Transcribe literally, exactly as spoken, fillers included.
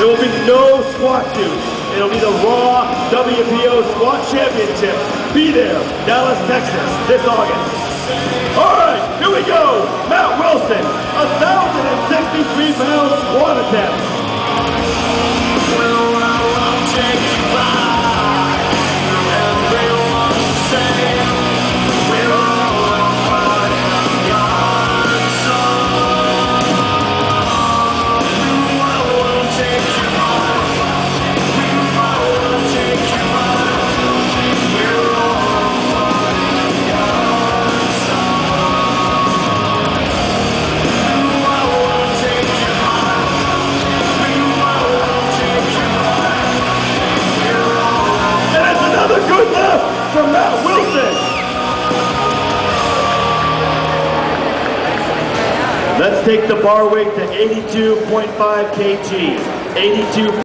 There will be no squat suits. It'll be the Raw W P O Squat Championship. Be there, Dallas, Texas, this August. All right, here we go. Matt Wilson, one thousand sixty-three pound squat attempt. From Matt Wilson. Let's take the bar weight to eighty-two point five kilograms. eighty-two